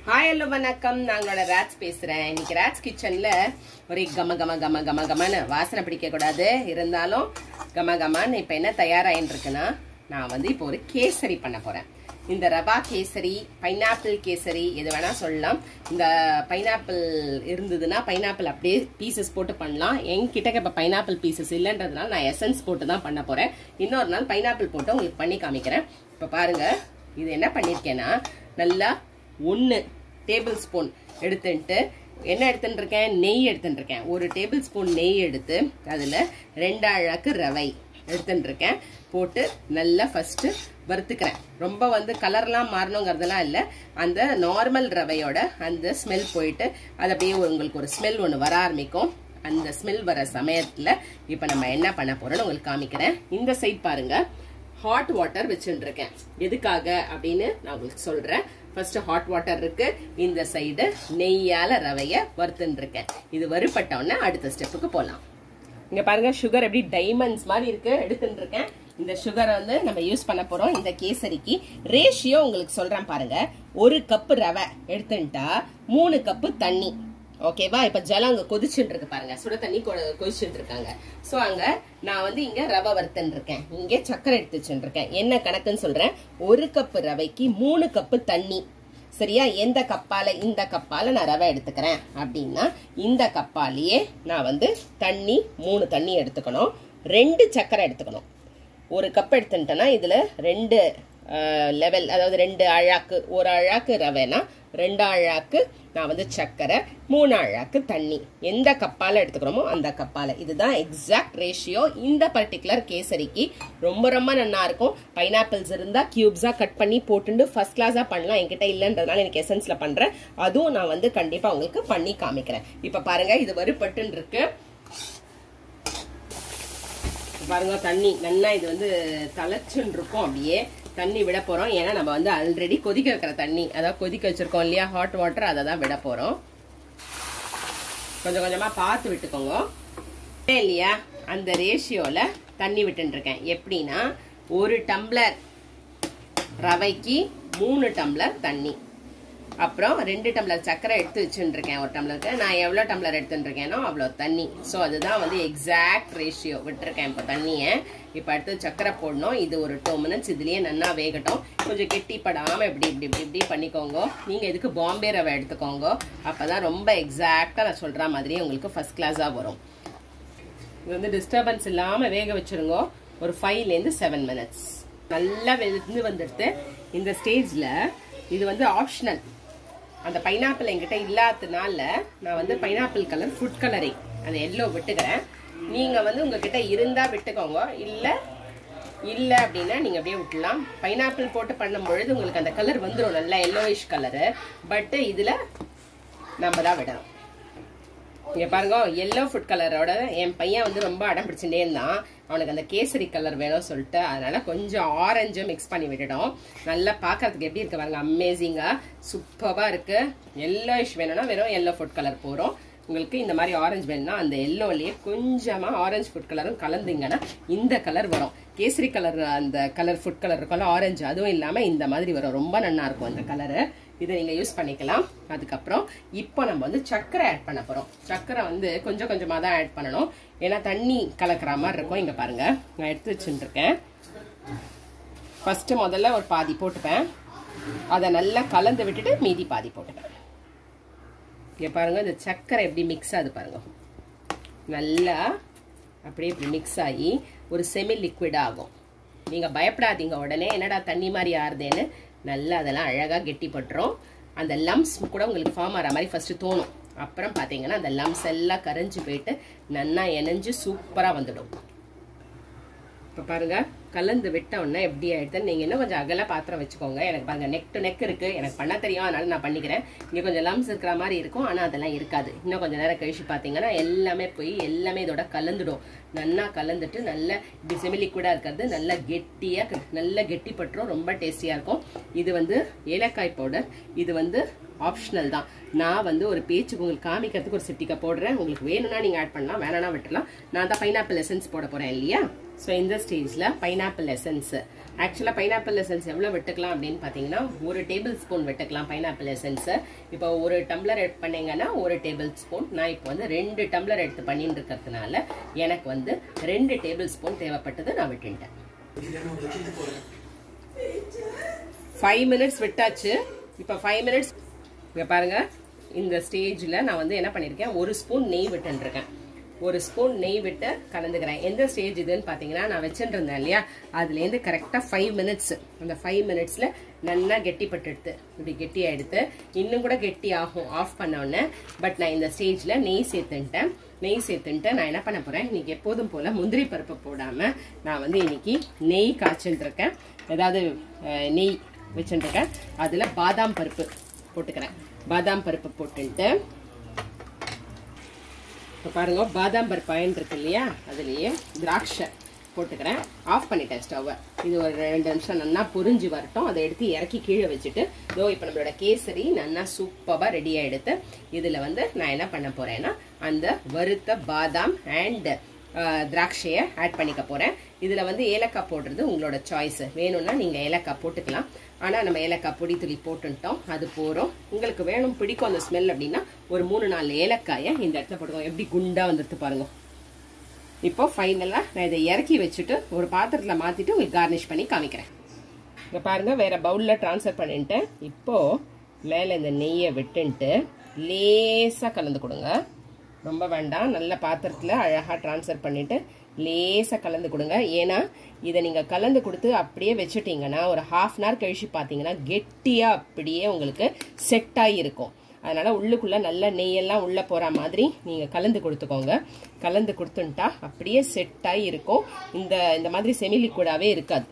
Hi, hello, வணக்கம். நாங்களோட rods பேசுறேன். இன்னைக்கு ராட்ஸ் கிச்சன்ல ஒரு கம கம கம கம கமன்னு வாசனை பிடிக்க கூடாது. இருந்தாலும் கம கமன்னு இப்ப என்ன தயாராயின்னு இருக்குன்னா, நான் வந்து இப்போ ஒரு கேசரி பண்ண போறேன். இந்த ரவா கேசரி, பைனாப்பிள் கேசரி எது வேணா சொல்லலாம். இந்த பைனாப்பிள் இருந்ததுன்னா பைனாப்பிள் அப்படியே பீசஸ் போட்டு பண்ணலாம். என்கிட்ட இப்ப பைனாப்பிள் பீசஸ் இல்லைன்றதுனால நான் எசன்ஸ் போட்டு தான் பண்ண போறேன். இன்னொரு நாள் பைனாப்பிள் போட்டு உங்களுக்கு பண்ணி காமிக்கிறேன். இப்ப பாருங்க, இது என்ன பண்ணிருக்கேன்னா, நல்லா 1 டேபிள் ஸ்பூன் எடுத்துட்டு என்ன எடுத்துட்டு இருக்கேன், நெய் எடுத்துட்டு இருக்கேன். 1 டேபிள் ஸ்பூன் நெய் எடுத்து அதுல 2 அழகு ரவை எடுத்துட்டு இருக்கேன். போட்டு நல்லா ஃபர்ஸ்ட் வறுத்துக்கிறேன். ரொம்ப வந்து கலர்லாம் மாறணுங்கிறதுலாம் இல்லை, அந்த நார்மல் ரவையோட அந்த ஸ்மெல் போயிட்டு அது அப்படியே உங்களுக்கு ஒரு ஸ்மெல் ஒன்று வர ஆரம்பிக்கும். அந்த ஸ்மெல் வர சமயத்துல இப்ப நம்ம என்ன பண்ண போறோம்னு உங்களுக்கு காமிக்கிறேன். இந்த சைட் பாருங்க, ஹாட் வாட்டர் வச்சுட்டு இருக்கேன். எதுக்காக அப்படின்னு நான் உங்களுக்கு சொல்றேன். ஃபர்ஸ்ட் ஹாட் வாட்டர் இருக்கு, இந்த சைடு நெய்யால ரவைய வறுத்துட்டு இருக்கேன். இது வறுபட்ட உடனே அடுத்த ஸ்டெப்புக்கு போலாம். இங்க பாருங்க, சுகர் எப்படி டைமண்ட்ஸ் மாதிரி இருக்கு, எடுத்துட்டு இருக்கேன். இந்த சுகரை வந்து நம்ம யூஸ் பண்ண போறோம். இந்த கேசரிக்கு ரேஷியோ உங்களுக்கு சொல்றேன் பாருங்க. 1 கப் ரவை எடுத்துட்டா 3 கப்பு தண்ணி. ஓகேவா? இப்ப ஜலம் அங்க கொதிச்சுட்டு இருக்கு பாருங்க, சுட தண்ணி கொதிச்சுட்டு இருக்காங்க. சோ அங்க நான் வந்து இங்க ரவை வறுத்துன்னு இருக்கேன், இங்க சக்கரை எடுத்து வச்சுட்டு இருக்கேன். என்ன கணக்குன்னு சொல்றேன். 1 கப் ரவைக்கு 3 கப்பு தண்ணி. சரியா? எந்த கப்பால, இந்த கப்பால நான் ரவை எடுத்துக்கிறேன் அப்படின்னா இந்த கப்பாலேயே நான் வந்து தண்ணி 3 தண்ணி எடுத்துக்கணும். 2 சக்கரை எடுத்துக்கணும். 1 கப் எடுத்துட்டேன்னா இதுல 2 லெவல், அதாவது 2 அழாக்கு, 1 அழாக்கு ரவைனா 2 அழாக்கு நான் வந்து சக்கரை, 3 அழாக்கு தண்ணி. எந்த கப்பால எடுத்துக்கிறோமோ அந்த கப்பால. இதுதான் எக்ஸாக்ட் ரேஷியோ. இந்த பர்டிகுலர் கேசரிக்கு ரொம்ப ரொம்ப நல்லா இருக்கும். பைனாப்பிள்ஸ் இருந்தா கியூப்ஸா கட் பண்ணி போட்டு ஃபர்ஸ்ட் கிளாஸா பண்ணலாம். என்கிட்ட இல்லைன்றதுனால எனக்கு எசன்ஸ்ல பண்றேன். அதுவும் நான் வந்து கண்டிப்பா உங்களுக்கு பண்ணி காமிக்கிறேன். இப்ப பாருங்க, இது வறுபட்டு இருக்கு பாருங்க. தண்ணி நல்லா இது வந்து தலைச்சுன்னு இருக்கும். அப்படியே தண்ணி விட போறோம். ஏன்னா நம்ம வந்து ஆல்ரெடி கொதிக்க வைக்கிற தண்ணி, அதாவது கொதிக்க வச்சிருக்கோம் இல்லையா, ஹாட் வாட்டர், அதை தான் விட போறோம். கொஞ்சம் கொஞ்சமா பார்த்து விட்டுக்கோங்க இல்லையா. அந்த ரேஷியோல தண்ணி விட்டு இருக்கேன். எப்படின்னா 1 டம்ளர் ரவைக்கு 3 டம்ளர் தண்ணி, அப்புறம் 2 டம்ளர் சக்கரை எடுத்து வச்சுட்டு இருக்கேன். 1 டம்ளருக்கு நான் எவ்வளவு டம்ளர் எடுத்துட்டு இருக்கேனோ அவ்வளவு தண்ணி. சோ அதுதான் வந்து எக்ஸாக்ட் ரேஷியோ. விட்டுருக்கேன் இப்ப தண்ணிய. இப்ப அடுத்து சக்கரை போடணும். இது ஒரு 2 மினிட்ஸ் இதுலயே நல்லா வேகட்டும். கொஞ்சம் கெட்டி படாம இப்படி இப்படி இப்படி இப்படி பண்ணிக்கோங்க. நீங்க இதுக்கு பாம்பே ரவை எடுத்துக்கோங்க. அப்பதான் ரொம்ப எக்ஸாக்டா நான் சொல்ற மாதிரி உங்களுக்கு ஃபர்ஸ்ட் கிளாஸா வரும். இது வந்து டிஸ்டர்பன்ஸ் இல்லாம வேக வச்சிருங்க. ஒரு 5 ல இருந்து 7 மினிட்ஸ் நல்லா வெந்து வந்துடுது. இந்த ஸ்டேஜ்ல இது வந்து ஆப்ஷனல். அந்த பைனாப்பிள் என்கிட்ட இல்லாததுனால நான் வந்து பைனாப்பிள் கலர் ஃபுட் கலரிங் அந்த எல்லோ விட்டுக்கிறேன். நீங்க வந்து உங்ககிட்ட இருந்தா விட்டுக்கோங்க, இல்ல அப்படின்னா நீங்க அப்படியே விட்டுலாம். பைனாப்பிள் போட்டு பண்ணும் பொழுது உங்களுக்கு அந்த கலர் வந்துடும், நல்லா எல்லோயிஷ் கலரு. பட் இதுல நம்ம தான் விடணும். இங்க பாருங்க, எல்லோ ஃபுட் கலரோட என் பையன் வந்து ரொம்ப அடம் பிடிச்சுட்டே இருந்தான். அவனுக்கு அந்த கேசரி கலர் வேணும் சொல்லிட்டு, அதனால கொஞ்சம் ஆரஞ்சு மிக்ஸ் பண்ணி விட்டுட்டோம். நல்லா பாக்கிறதுக்கு எப்படி இருக்கு பாருங்க, அமேசிங்கா சூப்பரா இருக்கு. எல்லோயிஷ் வேணும்னா வெறும் எல்லோ ஃபுட் கலர் போறோம். உங்களுக்கு இந்த மாதிரி ஆரஞ்சு வேணும்னா அந்த எல்லோலயே கொஞ்சமா ஆரஞ்சு ஃபுட் கலரும் கலந்தீங்கன்னா இந்த கலர் வரும். கேசரி கலர், அந்த கலர் ஃபுட் கலர் இருக்கும்ல ஆரஞ்சு, அதுவும் இல்லாம இந்த மாதிரி வரும். ரொம்ப நல்லா இருக்கும் அந்த கலரு. இதை நீங்க யூஸ் பண்ணிக்கலாம். அதுக்கப்புறம் இப்போ நம்ம வந்து சக்கரை ஆட் பண்ண போறோம். சக்கரை வந்து கொஞ்சம் கொஞ்சமா தான் ஆட் பண்ணணும், ஏன்னா தண்ணி கலக்கிற மாதிரி இருக்கும். இங்க பாருங்க, நான் எடுத்து வச்சுட்டு இருக்கேன். ஃபர்ஸ்ட் முதல்ல ஒரு பாதி போட்டுப்பேன், அதை நல்லா கலந்து விட்டுட்டு மீதி பாதி போட்டுப்பேன். இங்க பாருங்க, இந்த சக்கரை எப்படி மிக்ஸ் ஆகுது பாருங்க. நல்லா அப்படியே இப்படி மிக்ஸ் ஆகி ஒரு செமி லிக்விட் ஆகும். நீங்க பயப்படாதீங்க உடனே என்னடா தண்ணி மாதிரி ஆறுதேன்னு. நல்லா அதெல்லாம் அழகா கெட்டி பட்டுரும். அந்த லம்ஸ் கூட உங்களுக்கு ஃபார்ம் ஆகிற மாதிரி ஃபர்ஸ்ட் தோணும். அப்புறம் பாத்தீங்கன்னா அந்த லம்ஸ் எல்லாம் கரைஞ்சு போயிட்டு நல்லா எனைஞ்சு சூப்பரா வந்துடும். இப்ப பாருங்க, கலந்து விட்ட உடனே எப்படி ஆயிடுது. நீங்க இன்னும் கொஞ்சம் அகல பாத்திரம் வச்சுக்கோங்க. எனக்கு பாருங்க நெக் டு நெக் இருக்கு, எனக்கு பண்ண தெரியும், அதனால நான் பண்ணிக்கிறேன். இங்க கொஞ்சம் லம்ஸ் இருக்கிற மாதிரி இருக்கும், ஆனா அதெல்லாம் இருக்காது. இன்னும் கொஞ்சம் நேரம் கழிச்சு பாத்தீங்கன்னா எல்லாமே போய் எல்லாமே இதோட கலந்துடும். நல்லா கலந்துட்டு நல்ல செமி லிக்விடா இருக்கிறது நல்லா கெட்டியா, நல்லா கெட்டி பட்டுரும். ரொம்ப டேஸ்டியா இருக்கும். இது வந்து ஏலக்காய் பவுடர், இது வந்து ஆப்ஷனல் தான். நான் வந்து ஒரு பேச்சுக்கு உங்களுக்கு காமிக்கிறதுக்கு ஒரு சிட்டிக்கா போடுறேன். உங்களுக்கு வேணும்னா நீங்க ஆட் பண்ணலாம், வேணானா விட்டுலாம். நான் தான் பைனாப்பிள் எசன்ஸ் போட போறேன் இல்லையா. ஸோ இந்த ஸ்டேஜில் பைனாப்பிள் எசன்ஸ், ஆக்சுவலாக பைனாப்பிள் எசன்ஸ் எவ்வளோ விட்டுக்கலாம் அப்படின்னு பார்த்தீங்கன்னா 1 டேபிள் ஸ்பூன் விட்டுக்கலாம் பைனாப்பிள் எசன்ஸை. இப்போ 1 டம்ளர் எடுத்து பண்ணிங்கன்னா 1 டேபிள் ஸ்பூன். நான் இப்போ வந்து 2 டம்ளர் எடுத்து பண்ணிட்டு இருக்கிறதுனால எனக்கு வந்து 2 டேபிள் ஸ்பூன் தேவைப்பட்டது, நான் விட்டுட்டேன். 5 மினிட்ஸ் விட்டாச்சு. இப்போ 5 மினிட்ஸ் இங்கே பாருங்கள். இந்த ஸ்டேஜில் நான் வந்து என்ன பண்ணியிருக்கேன், 1 ஸ்பூன் நெய் விட்டுருக்கேன். 1 ஸ்பூன் நெய் விட்டு கலந்துக்கிறேன். எந்த ஸ்டேஜ் இதுன்னு பார்த்தீங்கன்னா, நான் வச்சுட்டு இருந்தேன் இல்லையா, அதுலேருந்து கரெக்டாக 5 மினிட்ஸ். அந்த 5 மினிட்ஸில் நல்லா கெட்டிப்பட்டு இப்படி கெட்டியாக எடுத்து இன்னும் கூட கெட்டி ஆகும் ஆஃப் பண்ணோன்னே. பட் நான் இந்த ஸ்டேஜில் நெய் சேர்த்துன்ட்டு நான் என்ன பண்ண போகிறேன், இன்னைக்கு எப்போதும் போல் முந்திரி பருப்பு போடாமல் நான் வந்து இன்னைக்கு நெய் காய்ச்சிட்டுருக்கேன். ஏதாவது நெய் வச்சுட்டுருக்கேன். அதில் பாதாம் பருப்பு போட்டுக்கிறேன். பாதாம் பருப்பு போட்டுன்ட்டு இப்போ பாருங்க, பாதாம் பருப்பு அயன் இருக்கு இல்லையா, அதுலேயே திராட்சை போட்டுக்கிறேன். ஆஃப் பண்ணிட்டேன் ஸ்டவ்வை. இது ஒரு 2 நிமிஷம் நல்லா பொரிஞ்சு வரட்டும். அதை எடுத்து இறக்கி கீழே வச்சுட்டு இப்போ நம்மளோட கேசரி நல்லா சூப்பராக ரெடியாக எடுத்து இதில் வந்து நான் என்ன பண்ண போகிறேன்னா, அந்த வறுத்த பாதாம் அண்ட் திராட்சையை ஆட் பண்ணிக்க போகிறேன். இதில் வந்து ஏலக்காய் போடுறது உங்களோட சாய்ஸ். வேணும்னா நீங்கள் ஏலக்காய் போட்டுக்கலாம். ஆனால் நம்ம ஏலக்காய் பொடி துளி போட்டுட்டோம், அது போகிறோம். உங்களுக்கு வேணும் பிடிக்கும் அந்த ஸ்மெல் அப்படின்னா ஒரு 3-4 ஏலக்காயை இந்த இடத்துல போட்டுக்கோங்க. எப்படி குண்டா வந்துட்டு பாருங்க. இப்போ ஃபைனலாக நான் இதை இறக்கி வச்சுட்டு ஒரு பாத்திரத்தில் மாற்றிட்டு உங்களுக்கு கார்னிஷ் பண்ணி காமிக்கிறேன். இங்கே பாருங்கள், வேறு பவுலில் ட்ரான்ஸ்ஃபர் பண்ணிட்டேன். இப்போது மேலே இந்த நெய்யை விட்டுன்ட்டு லேசாக கலந்து கொடுங்க. ரொம்ப வேண்டாம், நல்ல பாத்திரத்தில் அழகாக ட்ரான்ஸ்ஃபர் பண்ணிவிட்டு லேசாக கலந்து கொடுங்க. ஏன்னா இதை நீங்கள் கலந்து கொடுத்து அப்படியே வச்சுட்டிங்கன்னா ஒரு 1/2 அன் ஹவர் கழிச்சு பார்த்தீங்கன்னா கெட்டியாக அப்படியே உங்களுக்கு செட் ஆகியிருக்கும். அதனால் உள்ளுக்குள்ளே நல்ல நெய்யெல்லாம் உள்ளே போகிற மாதிரி நீங்கள் கலந்து கொடுத்துக்கோங்க. கலந்து கொடுத்துட்டா அப்படியே செட் ஆகி இருக்கும். இந்த மாதிரி செமி லிக்விடாகவே இருக்காது.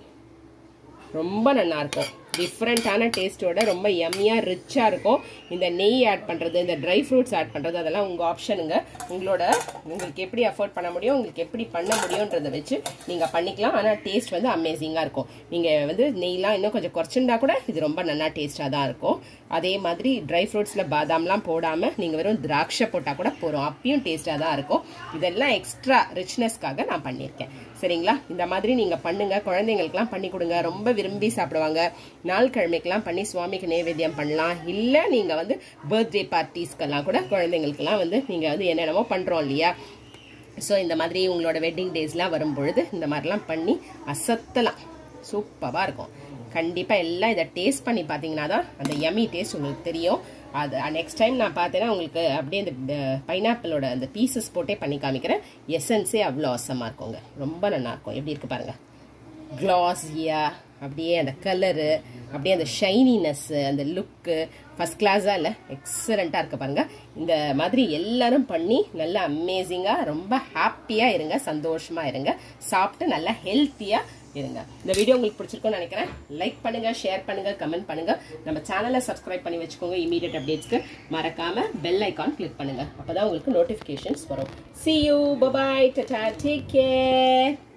ரொம்ப நல்லாயிருக்கும். டிஃப்ரெண்ட்டான டேஸ்ட்டோட ரொம்ப யம்மியாக ரிச்சாக இருக்கும். இந்த நெய் ஆட் பண்ணுறது, இந்த ட்ரை ஃப்ரூட்ஸ் ஆட் பண்ணுறது, அதெல்லாம் உங்கள் ஆப்ஷனுங்க. உங்களுக்கு எப்படி அஃபோர்ட் பண்ண முடியும், உங்களுக்கு எப்படி பண்ண முடியுன்றதை வச்சு நீங்கள் பண்ணிக்கலாம். ஆனால் டேஸ்ட் வந்து அமேசிங்காக இருக்கும். நீங்கள் வந்து நெய்லாம் இன்னும் கொஞ்சம் குறைச்சிருந்தா கூட இது ரொம்ப நல்லா டேஸ்ட்டாக தான் இருக்கும். அதே மாதிரி ட்ரை ஃப்ரூட்ஸில் பாதாம்லாம் போடாமல் நீங்கள் வெறும் திராட்சை போட்டால் கூட போகிறோம், அப்பயும் டேஸ்ட்டாக தான் இருக்கும். இதெல்லாம் எக்ஸ்ட்ரா ரிச்னஸ்க்காக நான் பண்ணியிருக்கேன். சரிங்களா? இந்த மாதிரி நீங்கள் பண்ணுங்கள். குழந்தைங்களுக்குலாம் பண்ணி கொடுங்க, ரொம்ப விரும்பி சாப்பிடுவாங்க. நாள் கிழமைக்கெல்லாம் பண்ணி சுவாமிக்கு நைவேத்தியம் பண்ணலாம். இல்லை நீங்கள் வந்து பர்த்டே பார்ட்டிஸ்க்கெல்லாம் கூட குழந்தைங்களுக்கெல்லாம் வந்து நீங்கள் வந்து என்னென்னமோ பண்ணுறோம் இல்லையா. ஸோ இந்த மாதிரி உங்களோட வெட்டிங் டேஸ்லாம் வரும்பொழுது இந்த மாதிரிலாம் பண்ணி அசத்தலாம். சூப்பராக இருக்கும். கண்டிப்பாக எல்லாம் இதை டேஸ்ட் பண்ணி பார்த்தீங்கன்னா தான் அந்த யம்மி டேஸ்ட் உங்களுக்கு தெரியும். அது நெக்ஸ்ட் டைம் நான் பார்த்தேன்னா உங்களுக்கு அப்படியே அந்த பைனாப்பிளோட அந்த பீசஸ் போட்டே பண்ணி காமிக்கிறேன். எசன்ஸே அவ்வளோ அவசமாக இருக்குங்க. ரொம்ப நல்லாயிருக்கும். எப்படி இருக்குது பாருங்கள், கிளாஸியாக அப்படியே அந்த கலரு, அப்படியே அந்த ஷைனினஸ்ஸு, அந்த லுக்கு ஃபஸ்ட் கிளாஸாக இல்லை, எக்ஸலண்ட்டாக இருக்குது பாருங்கள். இந்த மாதிரி எல்லாரும் பண்ணி நல்லா அமேசிங்காக ரொம்ப ஹாப்பியாக இருங்க, சந்தோஷமாக இருங்க, சாப்பிட்டு நல்லா ஹெல்த்தியாக இருங்க. இந்த வீடியோ உங்களுக்கு பிடிச்சிருக்கும்னு நினைக்கிறேன். லைக் பண்ணுங்க, ஷேர் பண்ணுங்க, கமெண்ட் பண்ணுங்க. நம்ம சேனலை சப்ஸ்கிரைப் பண்ணி வச்சுக்கோங்க. இமீடியட் அப்டேட்ஸ்க்கு மறக்காம பெல் ஐகான் கிளிக் பண்ணுங்க. அப்பதான் உங்களுக்கு நோட்டிஃபிகேஷன்ஸ் வரும். See you, bye bye, tata, take care.